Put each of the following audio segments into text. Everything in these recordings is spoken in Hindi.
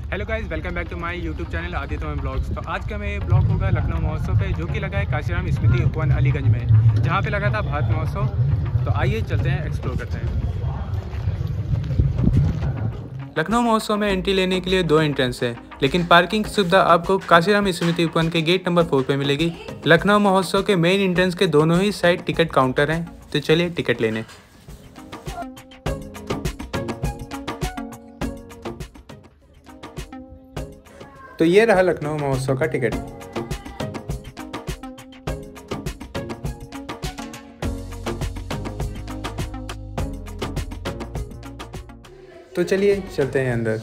Hello guys, welcome back to my YouTube channel Aditya blogs. तो आज का मेरा ब्लॉग होगा लखनऊ महोत्सव पे, जो कि लगा है काशीराम स्मृति उपवन अलीगंज में, जहाँ पे लगा था भारत महोत्सव। तो आइए चलते हैं, एक्सप्लोर करते हैं। लखनऊ महोत्सव में एंट्री लेने के लिए 2 एंट्रेंस है, लेकिन पार्किंग की सुविधा आपको काशीराम स्मृति उपवन के गेट नंबर 4 पे मिलेगी। लखनऊ महोत्सव के मेन एंट्रेंस के दोनों ही साइड टिकट काउंटर हैं। तो चलिए टिकट लेने। तो ये रहा लखनऊ महोत्सव का टिकट। तो चलिए चलते हैं अंदर।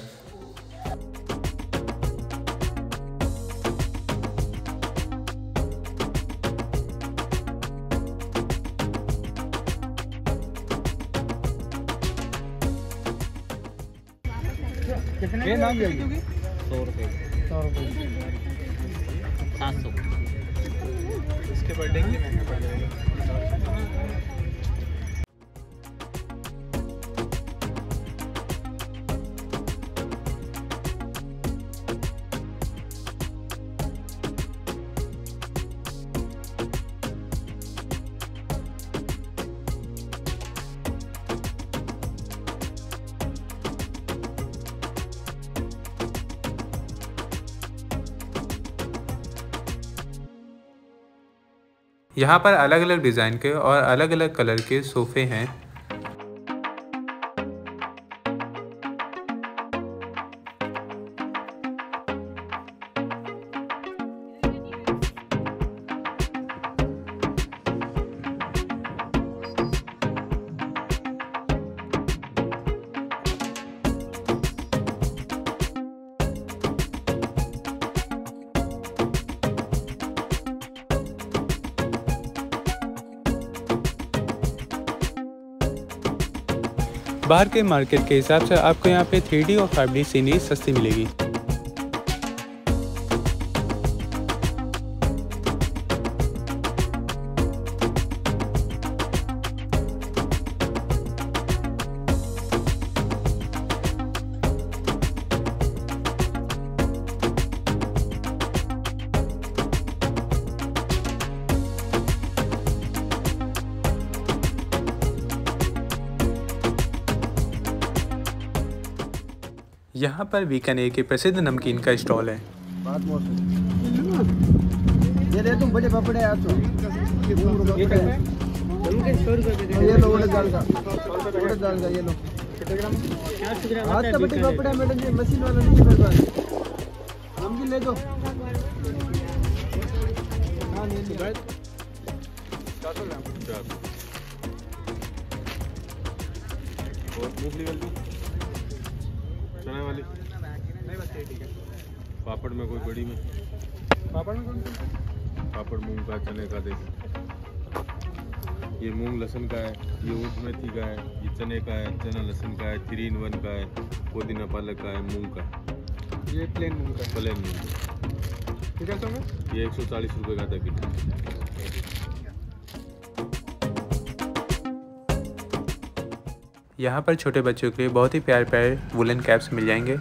कितने नाम जाएगी? 100 रुपये। 700। इसके बर्थडे के लिए महंगा पड़ जाएगा। यहाँ पर अलग अलग डिज़ाइन के और अलग अलग कलर के सोफ़े हैं। बाहर के मार्केट के हिसाब से आपको यहाँ पे 3D और 5D सीनरी सस्ती मिलेगी। यहाँ पर बीकानेर के प्रसिद्ध नमकीन का स्टॉल है। ये दे तुम बड़े पापड़ है आप तो ये कैसे है? नमकीन 100 रुपए। ये लो उड़द दाल का ये लो। कितने ग्राम? 400 ग्राम। हाथ का बड़े पापड़ है मैडम जी, मशीन वाला नहीं है मेरे पास। नमकीन ले दो। हां ले लो। 400 ग्राम। और मूंगफली वाली चने वाली नहीं, बस ये ठीक है। पापड़ में कोई बड़ी में? पापड़ में कौन सा? पापड़ मूंग का, चने का। देखो ये मूंग लहसुन का है, ये उड़द मेथी का है, ये चने का है, चना लहसुन का है, 3 in 1 का है, पुदीना पालक का है, मूंग का। ये प्लेन मूंग का है। प्लेन मूंग ठीक है। तो ये 140 रुपये का था किलो। यहाँ पर छोटे बच्चों के लिए बहुत ही प्यारे प्यारे वुलन कैप्स मिल जाएंगे।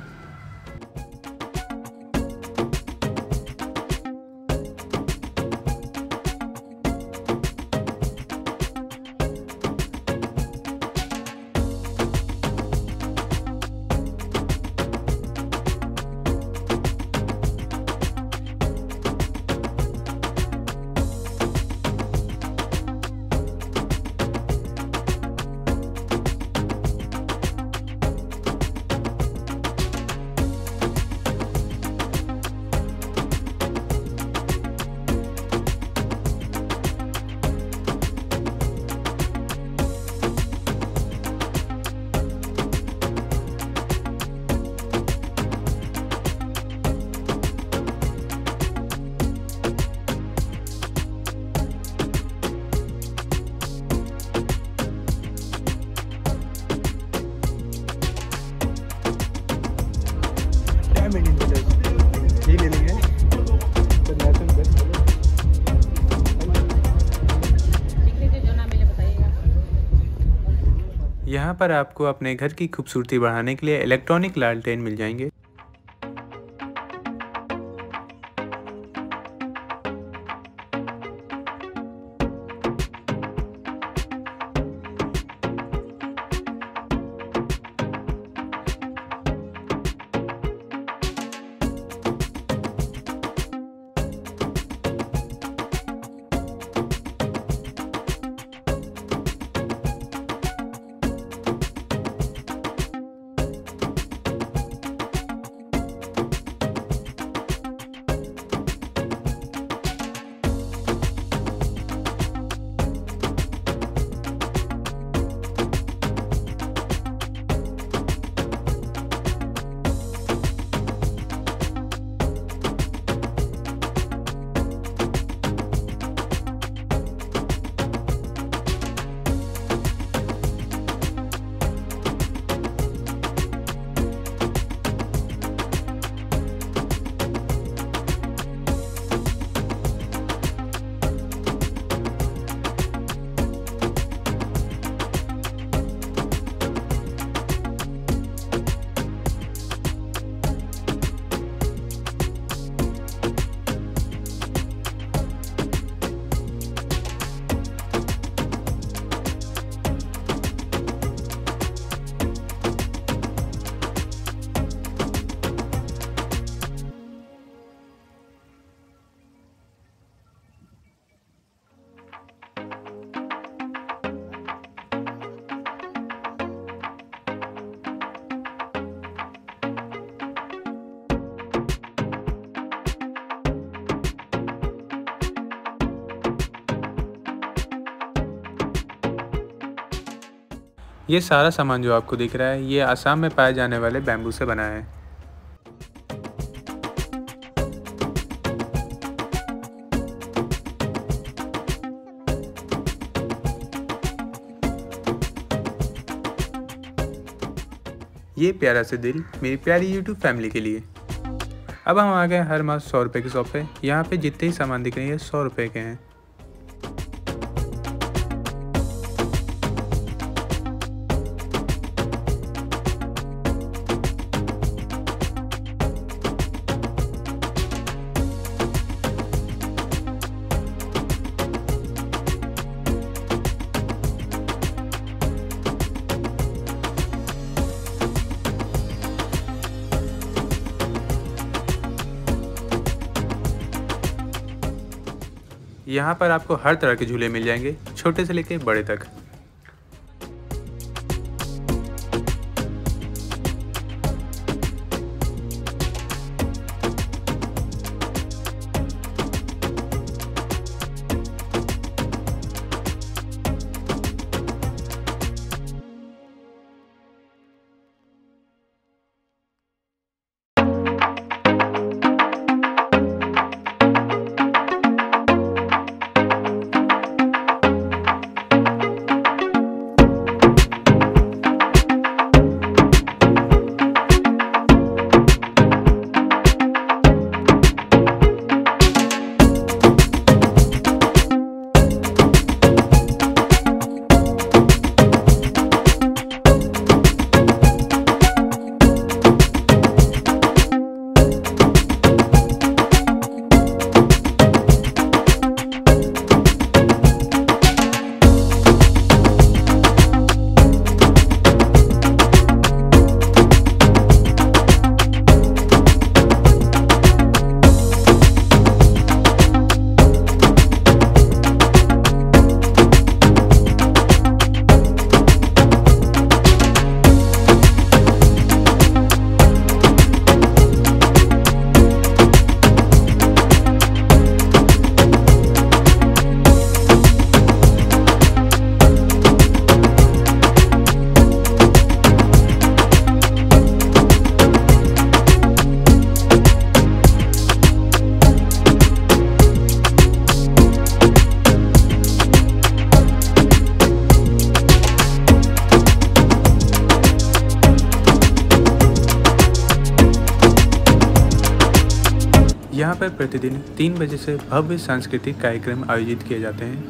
यहाँ पर आपको अपने घर की खूबसूरती बढ़ाने के लिए इलेक्ट्रॉनिक लालटेन मिल जाएंगे। ये सारा सामान जो आपको दिख रहा है ये आसाम में पाए जाने वाले बैम्बू से बना है। ये प्यारा से दिल मेरी प्यारी YouTube फैमिली के लिए। अब हम आ गए हर मास 100 रुपये की शॉप पे। यहाँ पे जितने ही सामान दिख रहे हैं 100 रुपये के हैं। यहाँ पर आपको हर तरह के झूले मिल जाएंगे, छोटे से लेके बड़े तक। यहाँ पर प्रतिदिन 3 बजे से भव्य सांस्कृतिक कार्यक्रम आयोजित किए जाते हैं।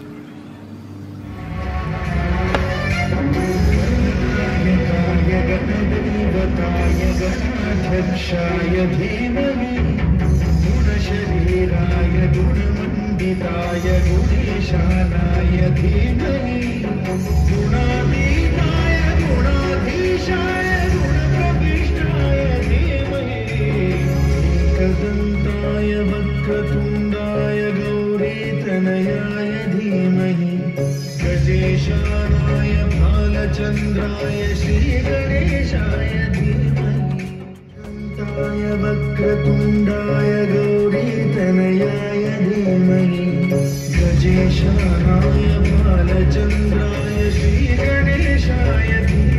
वक्रतुण्डाय गौरीतनयाय धीमहि गजेशानाय भालचन्द्राय श्रीगणेशाय धीमहि कान्ताय वक्रतुण्डाय गौरीतनयाय धीमहि गजेशानाय भालचन्द्राय श्रीगणेशाय धीमहि।